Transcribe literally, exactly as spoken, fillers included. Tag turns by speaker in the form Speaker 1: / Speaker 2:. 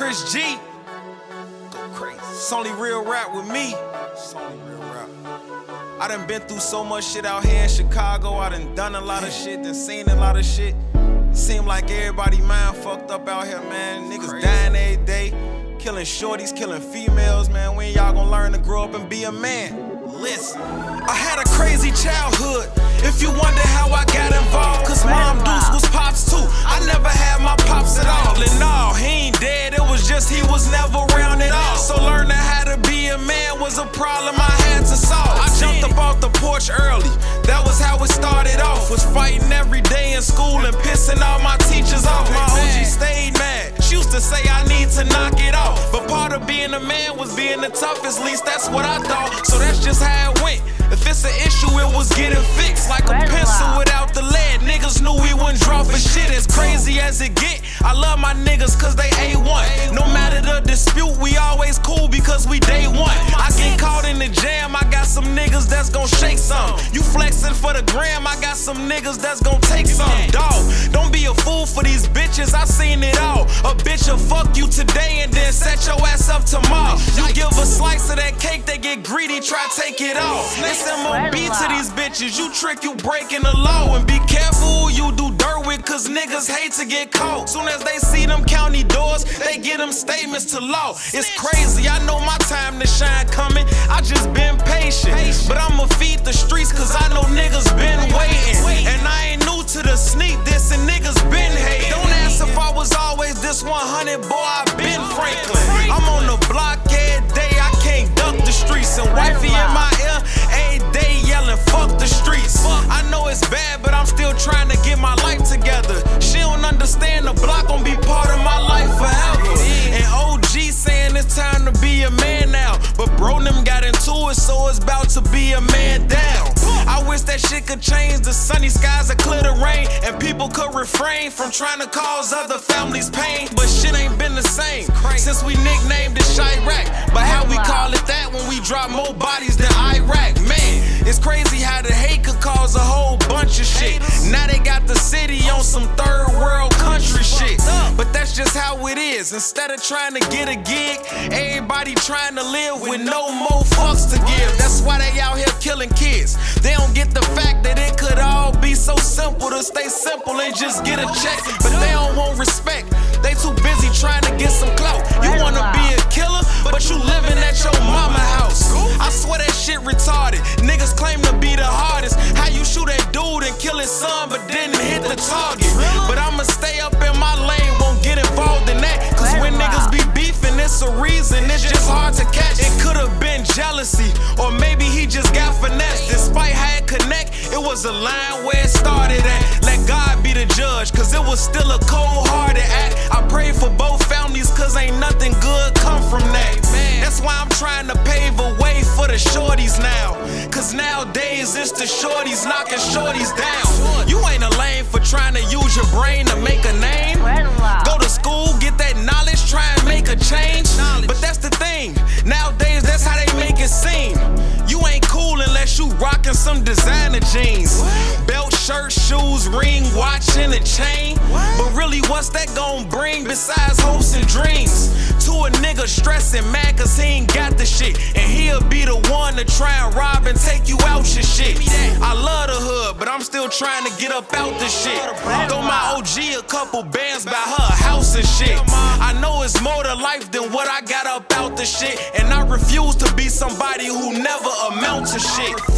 Speaker 1: Chris G. Go crazy. It's only real rap with me. It's only real rap. I done been through so much shit out here in Chicago. I done done a lot of shit, done seen a lot of shit. It seem like everybody mind fucked up out here, man. Niggas crazy. Dying every day, killing shorties, killing females, man. When y'all gonna learn to grow up and be a man? Listen, I had a crazy childhood. If you wonder how I got involved, cause Mom Deuce was pops too. I never had my pops at all. And no, he ain't dead, it was just he was never around at all. So learning how to be a man was a problem I had to solve. I jumped up off the porch early, that was how it started off. Was fighting every day in school and pissing all my teachers off. My O G stayed mad, she used to say I need to knock it off. But part of being a man was being the toughest, at least that's what I thought. So that's just how it went. If it's an issue, it was getting fixed like a pencil without the lead. Niggas knew we wouldn't draw for shit. As crazy as it get, I love my niggas cause they A one. No matter the dispute, we always cool because we day one. I get caught in the jam, I got some niggas that's gon' shake some. You flexing for the gram, I got some niggas that's gon' take some. Dawg, don't be a fool for these bitches, I seen it all. A bitch'll fuck you today and then set your ass up tomorrow. You give a slice of that cake, they get greedy, try take it off. It's M O B to these bitches, you trick, you breaking the law. And be careful who you do dirt with, cause niggas hate to get caught. Soon as they see them county doors, they get them statements to law. It's crazy, I know my time to shine coming, I just been patient. But I'ma feed the streets cause I know niggas been waiting. And I ain't new to the sneak this and niggas been hating. Don't ask if I was always this one hundred, boy, I been Franklin. I'm on the block every day, I can't duck the streets. And wifey in my ear, every day yelling, fuck the streets. I know it's bad, but I'm still trying to get my life together. She don't understand the block gon' be part of my life forever. And O G saying it's time to be a man now, but bro them got into it, so it's about to be a man down. I wish that shit could change, the sunny skies that clear the rain, and people could refrain from trying to cause other families pain. But shit ain't been the same since we nicknamed it Chirac. But how we call it that when we drop more bodies than Iraq? Man, it's crazy how the hate could cause a whole bunch of shit. Now they got the city on some third world country shit. But that's just how it is. Instead of trying to get a gig, everybody trying to live with no more fucks to give. That's why they out here killing kids. They don't get the fact that it could all be so simple to stay simple and just get a check. But they don't want respect. They too busy trying to get some clout. You wanna be a killer, but you living at your mama house. I swear that shit retarded. Niggas claim to be the hardest. How you shoot that dude and kill his son but didn't hit the target? But I'ma stay up in my lane, won't get involved in that. Cause when niggas be beefing, it's a reason, it's just hard to catch. It could've been jealousy, or maybe he just got finessed. Despite how it connect, it was a line where it started at. Let God be the judge, cause it was still a cold-hearted act. I pray for both families cause ain't nothing good come from that. That's why I'm trying to pave a way for the shorties now. Cause nowadays it's the shorties knocking shorties down. You ain't a lame for trying to use your brain to make a name. Go to school, get that knowledge, try and make a change. But that's the thing, nowadays that's how they make it seem. You ain't cool unless you rockin' some designer jeans. Belt, shirt, shoes, ring, watch, and a chain. But really what's that gon' bring besides hopes and dreams? To a nigga stressing mad cause he ain't got the shit, and he'll be the one to try and rob and take you out your shit. I love the hood, but I'm still trying to get up out the shit. Throw my O G a couple bands by her house and shit. I know it's more to life than what I got up out the shit, and I refuse to be somebody who never amount to shit.